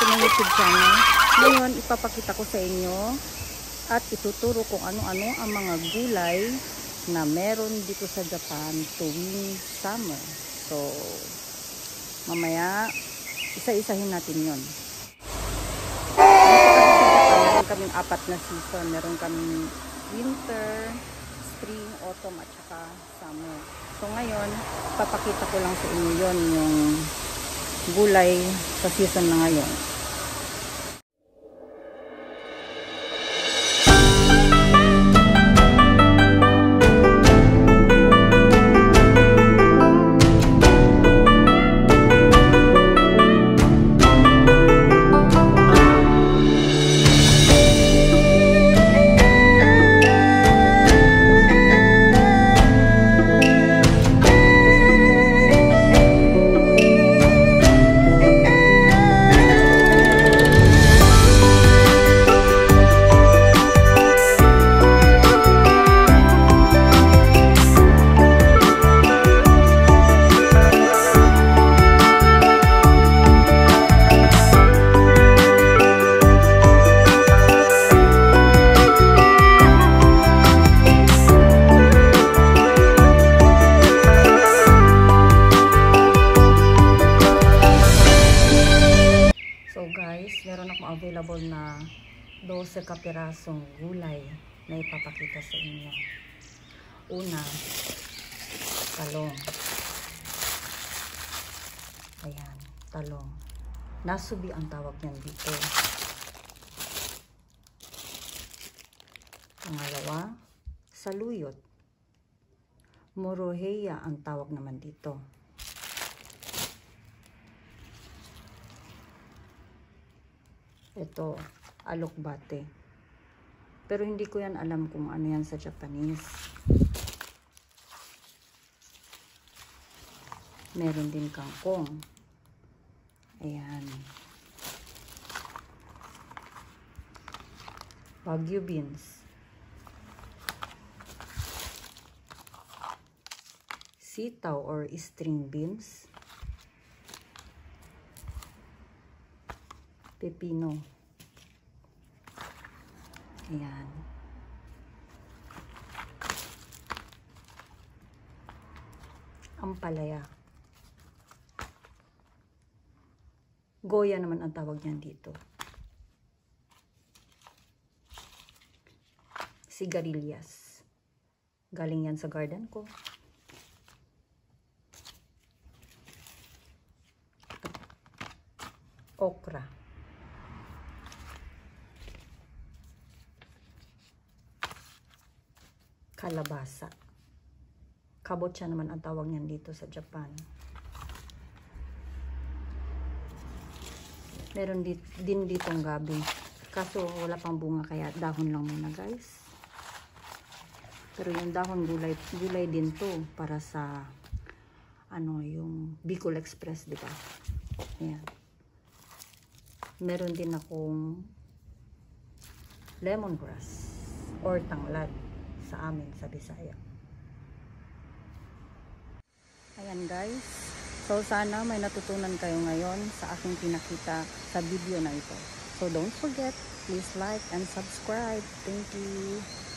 aking YouTube channel. Ngayon, ipapakita ko sa inyo at ituturo kung ano-ano ang mga gulay na meron dito sa Japan tuwing summer. So, mamaya, isa-isahin natin yon. Meron kaming 4 na season. Meron kaming winter, spring, autumn, at saka summer. So ngayon, papakita ko lang sa inyo yon, yung gulay sa season na ngayon. Meron akong available na 12 kapirasong gulay na ipapakita sa inyo. Una, talong. Ayan, talong. Nasubi ang tawag niyan dito. Pangalawa, saluyot. Moroheya ang tawag naman dito. Ito, alokbate. Pero hindi ko yan alam kung ano yan sa Japanese. Meron din kangkong. Ayan. Wagyu beans. Sitaw or string beans. Pepino. Ayan. Ampalaya. Goya naman ang tawag niyan dito. Sigarilyas. Galing yan sa garden ko. Okra. Kalabasa. Kabocha naman ang tawag niyan dito sa Japan. Meron din ditong gabi. Kaso wala pang bunga kaya dahon lang muna guys. Pero yung dahon gulay din to para sa ano yung Bicol Express, di ba? Ayan. Meron din akong lemongrass or tanglad sa amin sa Bisaya. Ayan guys, so sana may natutunan kayo ngayon sa aking pinakita sa video na ito. So don't forget, please like and subscribe. Thank you.